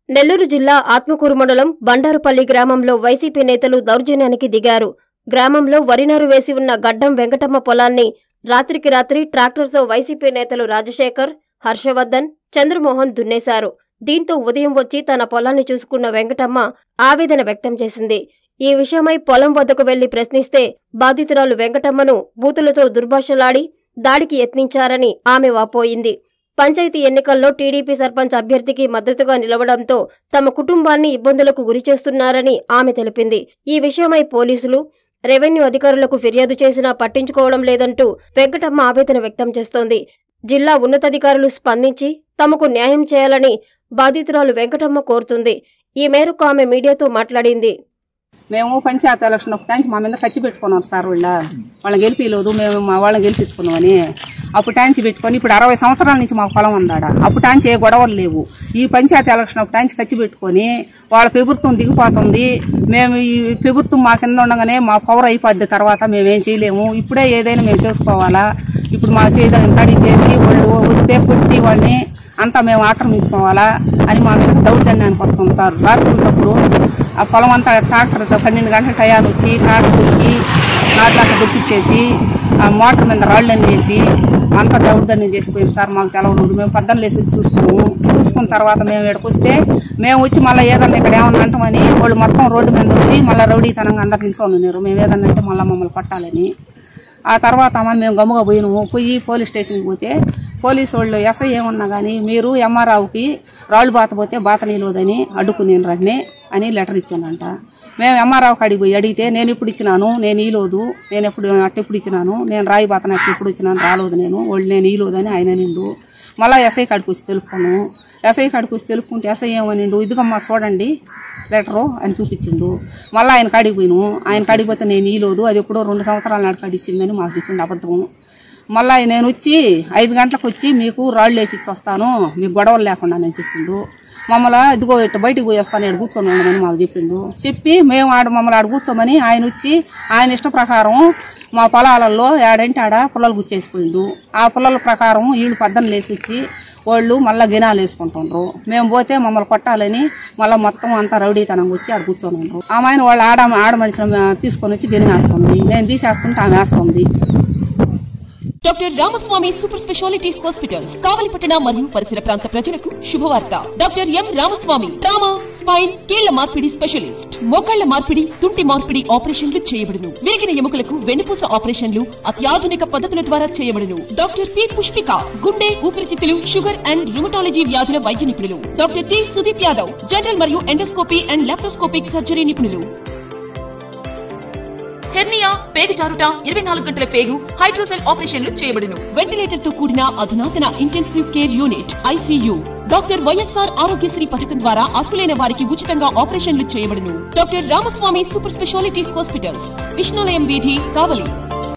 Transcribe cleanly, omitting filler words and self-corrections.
నెల్లూరు జిల్లా ఆత్మకూరు మండలం బండారుపల్లి గ్రామంలో వైసీపీ నేతలు దౌర్జన్యానికి దిగారు. గ్రామంలో వరినారు వేసి ఉన్న గడ్డం వెంకటమ్మ పొలాన్ని రాత్రికి రాత్రి ట్రాక్టర్తో వైసీపీ నేతలు రాజశేఖర్, హర్షవర్ధన్, చంద్రమోహన్ దున్నేశారు. దీంతో ఉదయం వచ్చి తన పొలాన్ని చూసుకున్న వెంకటమ్మ ఆవేదన వ్యక్తం చేసింది. ఈ విషయమై పొలం వద్దకు వెళ్లి ప్రశ్నిస్తే బాధితురాలు వెంకటమ్మను బూతులతో దుర్భాషలాడి దాడికి యత్నించారని ఆమె వాపోయింది. పంచాయతీ ఎన్నికల్లో టీడీపీ సర్పంచ్ అభ్యర్థికి మద్దతుగా నిలవడంతో తమ కుటుంబాన్ని ఇబ్బందులకు గురిచేస్తున్నారని ఆమె తెలిపింది. ఈ విషయమై పోలీసులు, రెవెన్యూ అధికారులకు ఫిర్యాదు చేసినా పట్టించుకోవడం లేదంటూ వెంకటమ్మ ఆవేదన వ్యక్తం చేస్తోంది. జిల్లా ఉన్నతాధికారులు స్పందించి తమకు న్యాయం చేయాలని బాధితురాలు వెంకటమ్మ కోరుతుంది. ఈ మేరకు ఆమె మీడియాతో మాట్లాడింది. మేము పంచాయతీ ఎలక్షన్ ఒకటి మా మీద ఖర్చు పెట్టుకున్నాం సార్. వాళ్ళని గెలిపిలేదు, మేము మా వాళ్ళని గెలిపించుకున్నామని అప్పుడు టాంచి పెట్టుకొని ఇప్పుడు 60 సంవత్సరాల నుంచి మాకు పొలం ఉందాడ. అప్పుడు టాంచి ఏ గొడవలు లేవు. ఈ పంచాయతీ ఎలక్షన్ ఒక టాంచి ఖర్చు పెట్టుకొని వాళ్ళ ప్రభుత్వం దిగిపోతుంది. మేము ఈ ప్రభుత్వం మా కింద ఉండగానే మా పవర్ అయిపోద్ది, తర్వాత మేమేం చేయలేము. ఇప్పుడే ఏదైనా మేము చేసుకోవాలా. ఇప్పుడు మా చేయదని కడి చేసి వాళ్ళు వస్తే కొట్టి వాళ్ళని అంతా మేము ఆక్రమించుకోవాలా అని మా మీద దౌర్జన్యానికి వస్తుంది సార్. రాత్రులప్పుడు ఆ పొలం అంతా ట్రాక్టర్ 12 గంటల టయాలు వచ్చి ట్రాక్టర్కి నాట్లాక దొప్పించేసి ఆ మోటార్ మీద రాళ్ళని వేసి అంతా దౌర్జన్యం చేసిపోయింది సార్. మాకు తెలవలేదు. మేము పద్దలు వేసి చూసుకున్న తర్వాత మేము ఇక్కడికి వస్తే మేము వచ్చి మళ్ళీ ఏదన్నా ఇక్కడ ఏమన్నా అంటామని వాళ్ళు మొత్తం రోడ్డు మీద వచ్చి మళ్ళీ రౌడీతనంగా అందరు నిల్చొని మేము ఏదన్నా అంటే మళ్ళీ మమ్మల్ని కొట్టాలని. ఆ తర్వాత మేము గమ్ముగా పోయి పోలీస్ స్టేషన్కి పోతే పోలీసు వాళ్ళు ఎస్ఐ ఏమన్నా కానీ మీరు ఎంఆర్ఆవుకి రాళ్ళు బాతపోతే బాత నిలవదని అడ్డుకునేను రండి అని లెటర్ ఇచ్చానంట. మేము ఎంఆర్ఆవు కాడికి పోయి అడిగితే నేను ఇప్పుడు ఇచ్చినాను, నేను ఈలోదు, నేను అట్టెప్పుడు ఇచ్చినాను, నేను రాయి బాతను ఎప్పుడు ఇచ్చినాను, రాలేదు వాళ్ళు నేను ఈలోదని ఆయన నిండు. మళ్ళీ ఎస్ఐ కాడికి వచ్చి తెలుపుకున్నాను. ఎస్ఐ కాడికి వచ్చి తెలుపుకుంటే ఎస్ఐ ఏమనిండు, ఇదిగమ్మా చూడండి లెటరు అని చూపించిండు. మళ్ళీ ఆయన కాడికి పోయినాము. ఆయన కాడికి పోతే నేను ఈలోదు, అది ఎప్పుడో 2 సంవత్సరాల నాడు కాడి ఇచ్చిందని మాకు చెప్పిండు అబద్ధం. మళ్ళీ నేను వచ్చి 5 గంటలకు వచ్చి మీకు రాళ్ళు వేసి ఇచ్చి వస్తాను, మీకు గొడవలు లేకుండా నేను చెప్పిండు. మమ్మల్ని ఇదిగో ఇట్లా బయటికి పోయి వస్తాను, ఇక్కడ కూర్చొని ఉండమని మాకు చెప్పిండు. చెప్పి మేము మమ్మల్ని ఆడ కూర్చోమని ఆయన వచ్చి ఆయన ఇష్ట ప్రకారం మా పొలాలలో ఏడంటే ఆడ పుల్లలు గుచ్చేసిపోయిండు. ఆ పుల్లల ప్రకారం వీళ్ళు పద్దలు వేసి వచ్చి వాళ్ళు మళ్ళీ గినాలు వేసుకుంటుండ్రు. మేము పోతే మమ్మల్ని కొట్టాలని మళ్ళీ మొత్తం అంతా రౌడీతనం వచ్చి ఆడ కూర్చొని ఉండరు. ఆమె వాళ్ళు ఆడ మనిషిని తీసుకొని వచ్చి గినేస్తుంది. నేను తీసేస్తుంటే ఆమె వేస్తుంది. Doctor Ramaswamy super speciality hospitals కావలిపట్టణ మరియు పరిసర ప్రాంత ప్రజలకు శుభవార్త. Doctor M Ramaswamy trauma, spine, కీళ్ల మార్పిడి స్పెషలిస్ట్. మోకాళ్ల మార్పిడి, తుంటి మార్పిడి ఆపరేషన్లు చేయబడును. విరిగిన ఎముకలకు వెన్నుపూస ఆపరేషన్లు అత్యాధునిక పద్ధతుల ద్వారా చేయబడును. డాక్టర్ పి పుష్పిక గుండె, ఊపిరితిత్తులు, షుగర్ అండ్ రుమటాలజీ వ్యాధుల వైద్య నిపుణులు. Doctor T Sudeep Yadav general మరియు ఎండోస్కోపీ అండ్ లాప్రోస్కోపిక్ సర్జరీ నిపుణులు. హెర్నియా, పేగు జారుట, 24 గంటల పేగు, హైడ్రోసెల్ ఆపరేషన్లు చేయబడును. వెంటిలేటర్ తో కూడిన అధునాతన intensive care unit ICU. Doctor YSR Aarogyasri పథకం ద్వారా అర్హులైన వారికి ఉచితంగా ఆపరేషన్లు చేయబడును. Doctor Ramaswamy super speciality hospitals, Vishnulayam వీధి, కావలి.